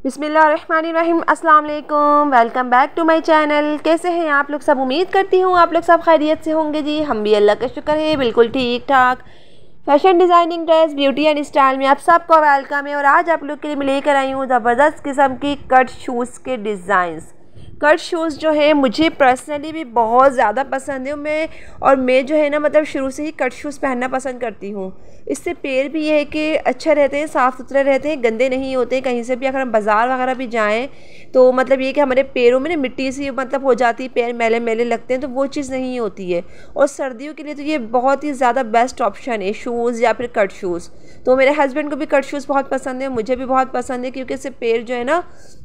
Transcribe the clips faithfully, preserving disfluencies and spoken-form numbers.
बिस्मिल्लाहिर्रहमानिर्रहीम, अस्सलाम वालेकुम। Welcome back to my channel. कैसे हैं आप लोग सब? उम्मीद करती हूँ आप लोग सब खैरियत से होंगे जी। हम भी अल्लाह का शुक्र है बिल्कुल ठीक ठाक। Fashion designing, dress, beauty and style में आप सबको वेलकम है। और आज आप लोग के लिए मैं लेकर आई हूँ ज़बरदस्त किस्म की कट शूज़ के डिज़ाइंस। कट शूज़ जो है मुझे पर्सनली भी बहुत ज़्यादा पसंद है। मैं और मैं जो है ना मतलब शुरू से ही कट शूज़ पहनना पसंद करती हूँ। इससे पैर भी ये है कि अच्छे रहते हैं, साफ़ सुथरे रहते हैं, गंदे नहीं होते। कहीं से भी अगर हम बाज़ार वगैरह भी जाएं तो मतलब ये कि हमारे पैरों में ना मिट्टी सी मतलब हो जाती है, पैर मैले मैले लगते हैं, तो वो चीज़ नहीं होती है। और सर्दियों के लिए तो ये बहुत ही ज़्यादा बेस्ट ऑप्शन है शूज़ या फिर कट शूज़। तो मेरे हस्बैंड को भी कट शूज़ बहुत पसंद है, मुझे भी बहुत पसंद है, क्योंकि इससे पैर जो है ना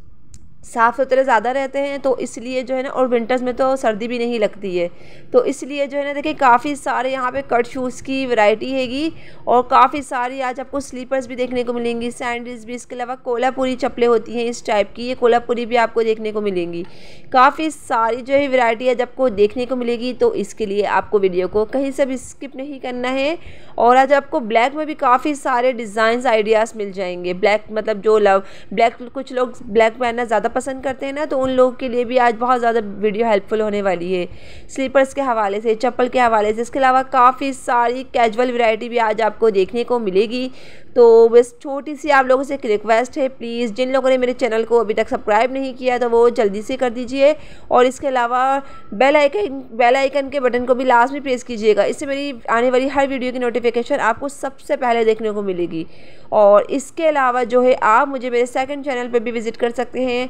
साफ़ सुथरे ज़्यादा रहते हैं। तो इसलिए जो है ना, और विंटर्स में तो सर्दी भी नहीं लगती है, तो इसलिए जो है ना देखिए काफ़ी सारे यहाँ पे कट शूज़ की वैरायटी हैगी। और काफ़ी सारी आज आपको स्लीपर्स भी देखने को मिलेंगी, सैंडल्स भी, इसके अलावा कोल्हापुरी चप्पलें होती हैं इस टाइप की, ये कोल्हापुरी भी आपको देखने को मिलेंगी। काफ़ी सारी जो है वैरायटी आज आपको देखने को मिलेगी। तो इसके लिए आपको वीडियो को कहीं से भी स्किप नहीं करना है। और आज आपको ब्लैक में भी काफ़ी सारे डिज़ाइंस आइडियाज़ मिल जाएंगे। ब्लैक मतलब जो लव ब्लैक, कुछ लोग ब्लैक पहनना ज़्यादा पसंद करते हैं ना, तो उन लोगों के लिए भी आज बहुत ज़्यादा वीडियो हेल्पफुल होने वाली है, स्लीपर्स के हवाले से, चप्पल के हवाले से। इसके अलावा काफ़ी सारी कैजुअल वैरायटी भी आज आपको देखने को मिलेगी। तो बस छोटी सी आप लोगों से एक रिक्वेस्ट है, प्लीज़ जिन लोगों ने मेरे चैनल को अभी तक सब्सक्राइब नहीं किया तो वो जल्दी से कर दीजिए। और इसके अलावा बेल आइकन बेल आइकन के बटन को भी लास्ट में प्रेस कीजिएगा, इससे मेरी आने वाली हर वीडियो की नोटिफिकेशन आपको सबसे पहले देखने को मिलेगी। और इसके अलावा जो है आप मुझे मेरे सेकंड चैनल पर भी विज़िट कर सकते हैं,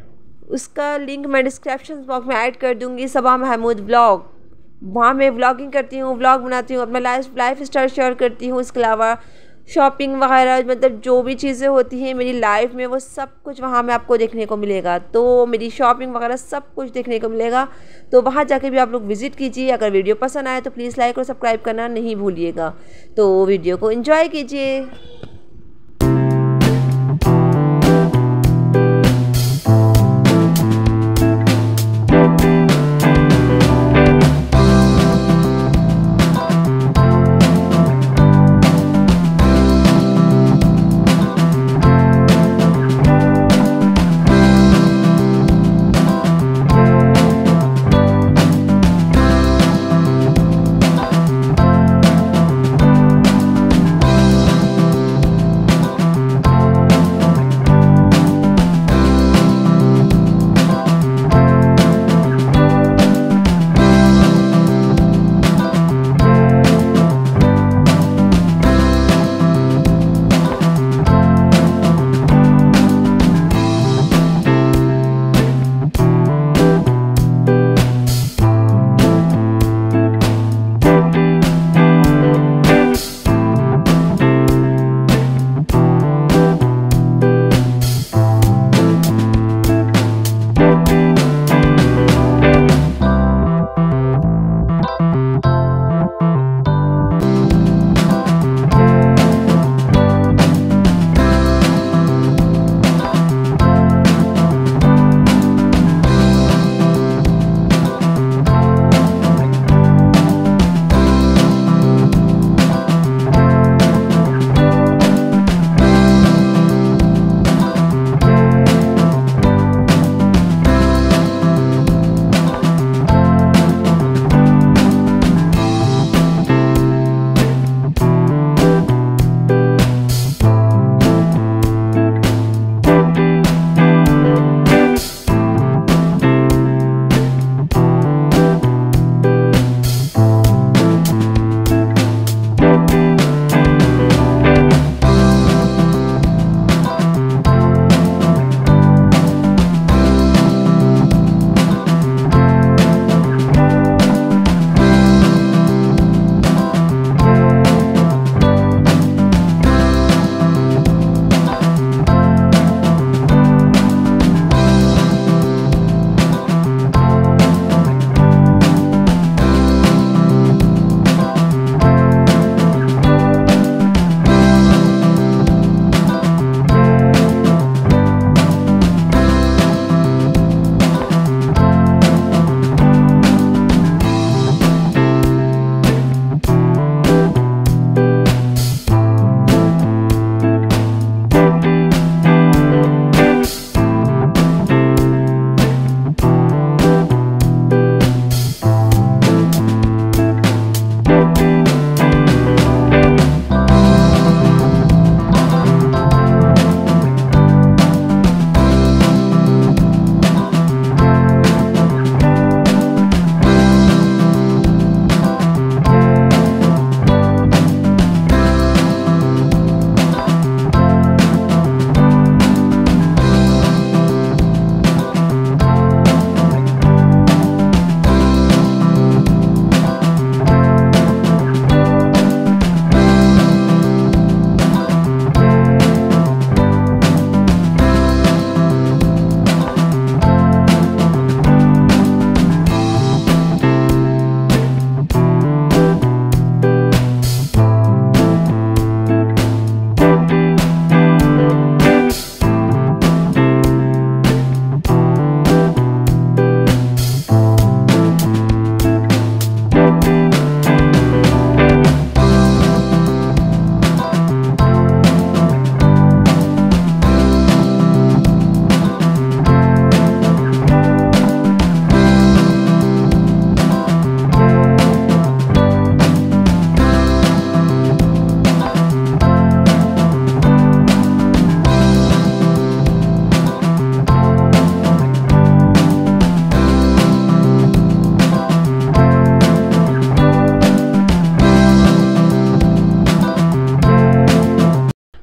उसका लिंक मैं डिस्क्रिप्शन बॉक्स में ऐड कर दूँगी, सबा महमूद व्लॉग। वहाँ मैं व्लॉगिंग करती हूँ, व्लॉग बनाती हूँ, अपना लाइफ लाइफ स्टाइल शेयर करती हूँ। इसके अलावा शॉपिंग वगैरह मतलब जो भी चीज़ें होती हैं मेरी लाइफ में, वो सब कुछ वहाँ में आपको देखने को मिलेगा। तो मेरी शॉपिंग वगैरह सब कुछ देखने को मिलेगा, तो वहाँ जाके भी आप लोग विज़िट कीजिए। अगर वीडियो पसंद आए तो प्लीज़ लाइक और सब्सक्राइब करना नहीं भूलिएगा। तो वीडियो को एंजॉय कीजिए।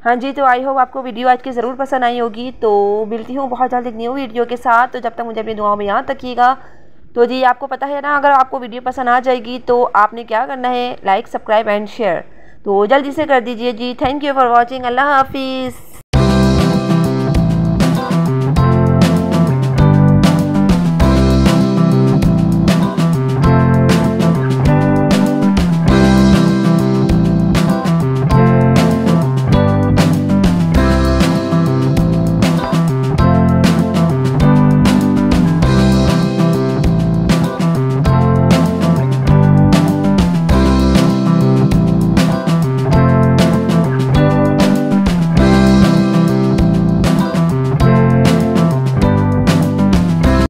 हाँ जी, तो आई होप आपको वीडियो आज की ज़रूर पसंद आई होगी। तो मिलती हूँ बहुत जल्द एक न्यू वीडियो के साथ। तो जब तक मुझे अपनी दुआओं में याद रखिएगा। तो जी आपको पता है ना, अगर आपको वीडियो पसंद आ जाएगी तो आपने क्या करना है, लाइक सब्सक्राइब एंड शेयर तो जल्दी से कर दीजिए जी। Thank you for watching. अल्लाह हाफिज़।